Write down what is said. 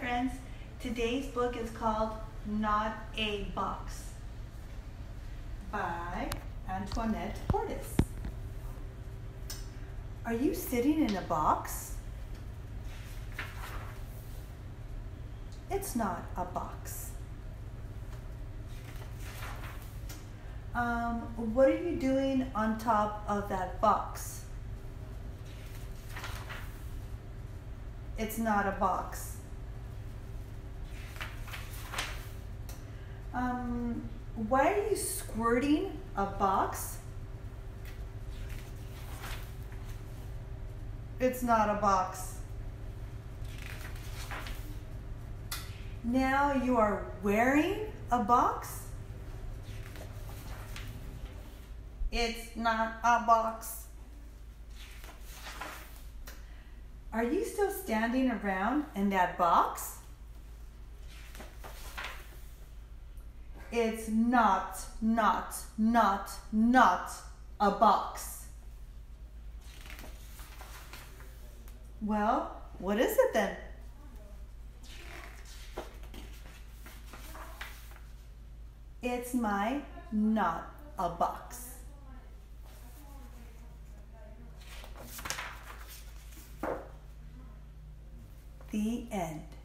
friends. Today's book is called Not a Box by Antoinette Portis. Are you sitting in a box? It's not a box. What are you doing on top of that box? It's not a box. Why are you squirting a box? It's not a box. Now you are wearing a box? It's not a box. Are you still standing around in that box? It's not a box. Well, what is it then? It's my not a box. The end.